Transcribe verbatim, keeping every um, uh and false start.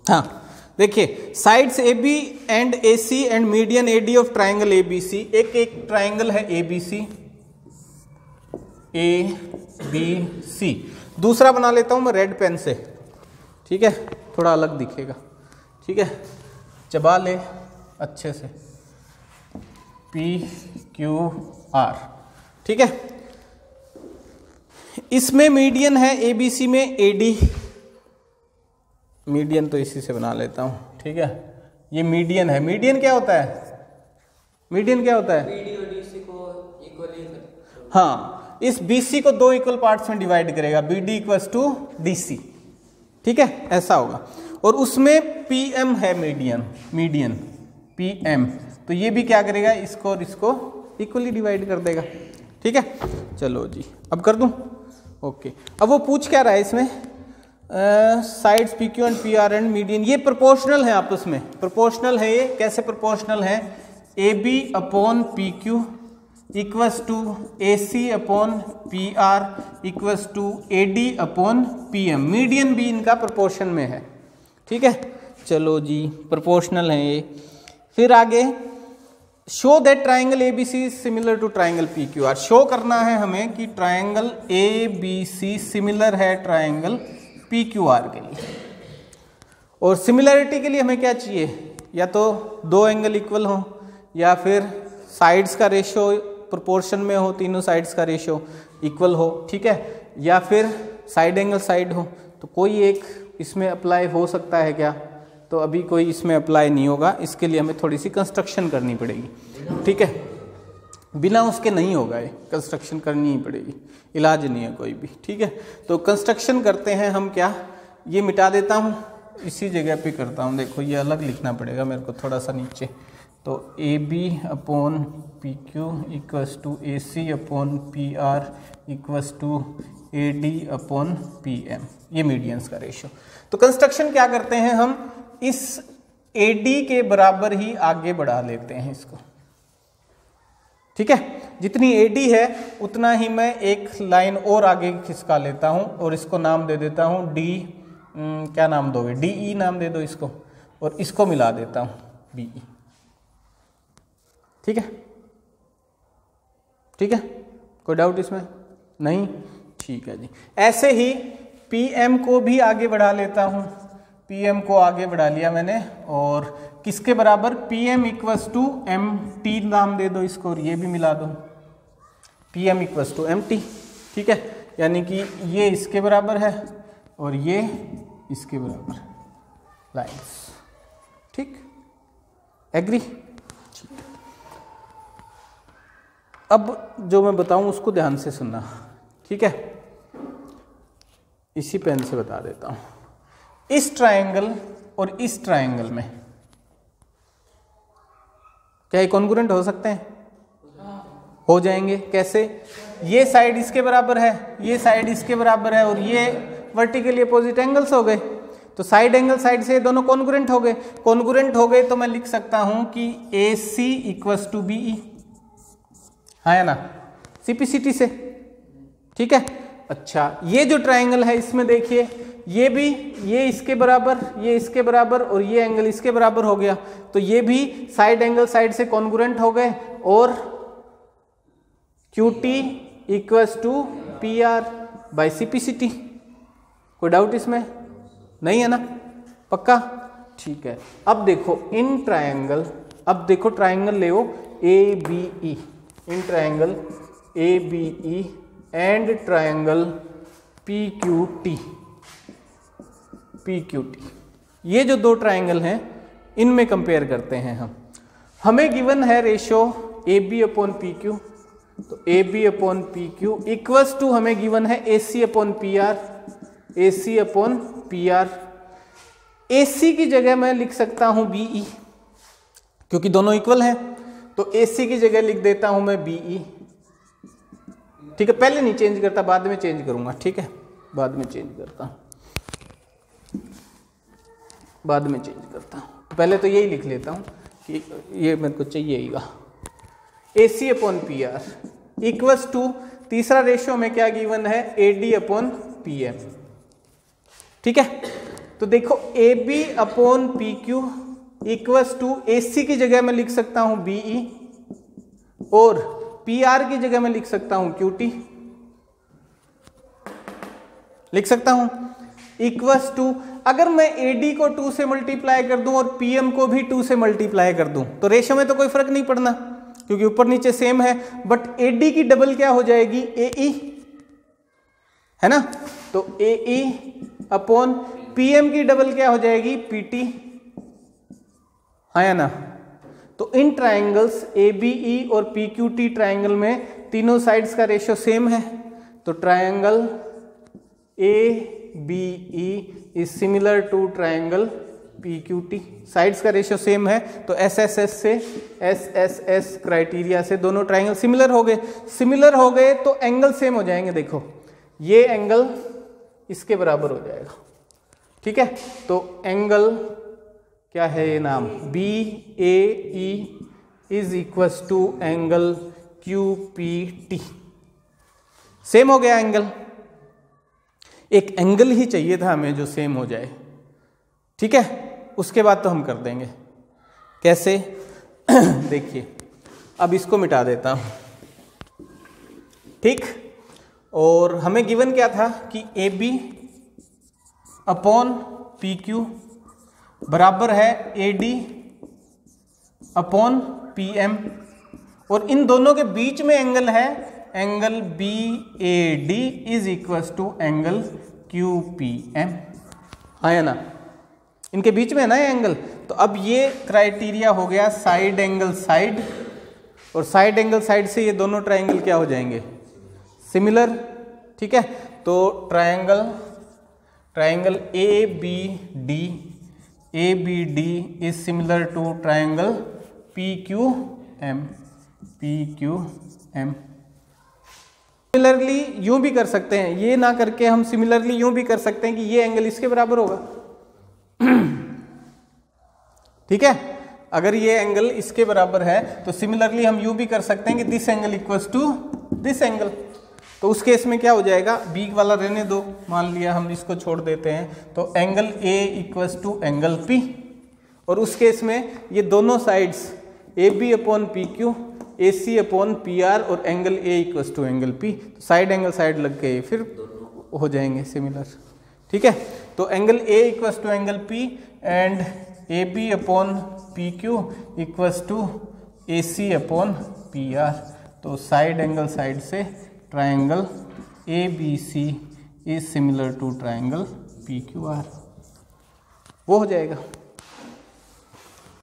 हाँ देखिए, sides A B and A C and median A D of triangle A B C. एक एक triangle है A B C, A B सी। दूसरा बना लेता हूं मैं रेड पेन से, ठीक है, थोड़ा अलग दिखेगा, ठीक है। चबा ले अच्छे से, पी क्यू आर, ठीक है। इसमें मीडियन है ए बी सी में ए डी, मीडियन तो इसी से बना लेता हूं, ठीक है। ये मीडियन है। मीडियन क्या होता है? मीडियन क्या होता है? बीडी और डीसी को इक्वली, हाँ, इस बीसी को दो इक्वल पार्ट्स में डिवाइड करेगा, B D equals to D C, ठीक है, ऐसा होगा। और उसमें पी एम है मीडियन, मीडियन पी एम, तो ये भी क्या करेगा, इसको और इसको इक्वली डिवाइड कर देगा, ठीक है। चलो जी, अब कर दूं, ओके। अब वो पूछ क्या रहा है इसमें, sides P Q and P R and median, ये प्रोपोर्शनल है आपस में, प्रोपोर्शनल है। ये कैसे प्रोपोर्शनल है? A B upon P Q equals to A C upon P R equals to A D upon P M. Median भी इनका प्रोपोर्शन में है, ठीक है। चलो जी, प्रोपोर्शनल है ये। फिर आगे, show that triangle A B C similar to triangle P Q R. Show करना है हमें कि triangle A B C similar है ट्राइंगल पी क्यू आर के लिए। और सिमिलरिटी के लिए हमें क्या चाहिए? या तो दो एंगल इक्वल हो, या फिर साइड्स का रेशियो प्रोपोर्शन में हो, तीनों साइड्स का रेशियो इक्वल हो, ठीक है, या फिर साइड एंगल साइड हो। तो कोई एक इसमें अप्लाई हो सकता है क्या? तो अभी कोई इसमें अप्लाई नहीं होगा, इसके लिए हमें थोड़ी सी कंस्ट्रक्शन करनी पड़ेगी, ठीक है। बिना उसके नहीं होगा, ये कंस्ट्रक्शन करनी ही पड़ेगी, इलाज नहीं है कोई भी, ठीक है। तो कंस्ट्रक्शन करते हैं हम क्या, ये मिटा देता हूँ, इसी जगह पे करता हूँ। देखो ये अलग लिखना पड़ेगा मेरे को थोड़ा सा नीचे। तो A B upon P Q equals to A C upon P R equals to A D upon P M, ये मीडियंस का रेशियो। तो कंस्ट्रक्शन क्या करते हैं हम, इस ए डी के बराबर ही आगे बढ़ा लेते हैं इसको, ठीक है। जितनी ए डी है उतना ही मैं एक लाइन और आगे खिसका लेता हूं और इसको नाम दे देता हूं डी, क्या नाम दोगे, डी ई नाम दे दो इसको, और इसको मिला देता हूं बी ई, ठीक है, ठीक है। कोई डाउट इसमें? नहीं, ठीक है जी। ऐसे ही पी एम को भी आगे बढ़ा लेता हूं, पी एम को आगे बढ़ा लिया मैंने, और किसके बराबर, P M equals to M T नाम दे दो इसको, और ये भी मिला दो, P M equals to M T, ठीक है। यानी कि ये इसके बराबर है और ये इसके बराबर लाइन्स, ठीक, एग्री? ठीक है। अब जो मैं बताऊं उसको ध्यान से सुनना, ठीक है। इसी पेन से बता देता हूं। इस ट्रायंगल और इस ट्रायंगल में क्या ये कॉन्ग्रुएंट हो सकते हैं? हो जाएंगे। कैसे? ये साइड इसके बराबर है, ये साइड इसके बराबर है, और ये वर्टिकली अपोजिट एंगल्स हो गए, तो साइड एंगल साइड से दोनों कॉन्ग्रुएंट हो गए। कॉन्ग्रुएंट हो गए तो मैं लिख सकता हूं कि A C equals to B E, हाँ या ना, सीपीसीटी से, ठीक है। अच्छा, ये जो ट्रायंगल है इसमें देखिए, ये भी, ये इसके बराबर, ये इसके बराबर, और ये एंगल इसके बराबर हो गया, तो ये भी साइड एंगल साइड से कॉन्ग्रुएंट हो गए, और Q T equals to P R by C P C T. कोई डाउट इसमें? नहीं है ना, पक्का? ठीक है। अब देखो इन ट्रायंगल, अब देखो ट्रायंगल ले ए बी ई, इन triangle A B E and triangle P Q T, P Q T, ये जो दो ट्रायंगल हैं इनमें कंपेयर करते हैं हम। हमें गिवन है ratio A B upon P Q, तो A B upon P Q equals to हमें गिवन है A C upon P R, A C upon P R. A C की जगह मैं लिख सकता हूं बी ई, क्योंकि दोनों इक्वल हैं, तो ए सी की जगह लिख देता हूं मैं बी ई, ठीक है। पहले नहीं चेंज करता, बाद में चेंज करूंगा, ठीक है, बाद में चेंज करता हूं, बाद में चेंज करता हूं। पहले तो यही लिख लेता हूं कि ये मेरे को चाहिएगा, A C upon P R equals to, तीसरा रेशियो में क्या गिवन है, A D upon P M, ठीक है। तो देखो A B upon P Q equals to A C की जगह मैं लिख सकता हूं बी ई और पी आर की जगह मैं लिख सकता हूं क्यू टी, लिख सकता हूं इक्वस टू, अगर मैं ए डी को टू से मल्टीप्लाई कर दूं और पी एम को भी टू से मल्टीप्लाई कर दूं तो रेशो में तो कोई फर्क नहीं पड़ना क्योंकि ऊपर नीचे सेम है, बट ए डी की डबल क्या हो जाएगी ए ई, है ना, तो A E upon P M की डबल क्या हो जाएगी पी टी, हाँ या ना। तो इन ट्राइंगल्स ए बी ई और पी क्यू टी ट्राइंगल में तीनों साइड्स का रेशियो सेम है, तो triangle A B E is similar to triangle P Q T, sides का रेशियो सेम है, तो एस एस एस से एस एस एस क्राइटेरिया से दोनों ट्राइंगल सिमिलर हो गए। सिमिलर हो गए तो एंगल सेम हो जाएंगे, देखो ये एंगल इसके बराबर हो जाएगा, ठीक है, तो एंगल क्या है ये नाम B A E is equals to angle Q P T, same हो गया एंगल। एक एंगल ही चाहिए था हमें जो सेम हो जाए, ठीक है, उसके बाद तो हम कर देंगे कैसे देखिए अब इसको मिटा देता हूं, ठीक, और हमें गिवन क्या था कि A B upon P Q बराबर है A D upon P M, और इन दोनों के बीच में एंगल है angle B A D is equals to angle Q P M, हाँ या ना, इनके बीच में है ना ये एंगल। तो अब ये क्राइटेरिया हो गया साइड एंगल साइड, और साइड एंगल साइड से ये दोनों ट्राइंगल क्या हो जाएंगे सिमिलर, ठीक है, तो triangle triangle A B D A B D is similar to triangle P Q M P Q M. Similarly यूं भी कर सकते हैं, ये ना करके हम सिमिलरली यूं भी कर सकते हैं कि ये एंगल इसके बराबर होगा ठीक है, अगर ये एंगल इसके बराबर है तो सिमिलरली हम यूं भी कर सकते हैं कि this angle equals to this angle, तो उस केस में क्या हो जाएगा बी वाला रहने दो, मान लिया हम इसको छोड़ देते हैं, तो angle A equals to angle P, और उस केस में ये दोनों sides A B upon P Q A C upon P R और angle A equals to angle P, तो साइड एंगल साइड लग गए फिर हो जाएंगे सिमिलर, ठीक है, तो angle A equals to angle P and A B upon P Q equals to A C upon P R, तो साइड एंगल साइड से triangle A B C is similar to triangle P Q R, वो हो जाएगा।